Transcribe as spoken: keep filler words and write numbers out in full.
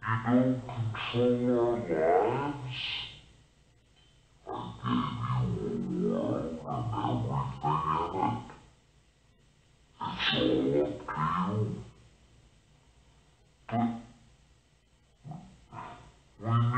don't control our lives. I gave you a world and everything in it. It's all up to you. But we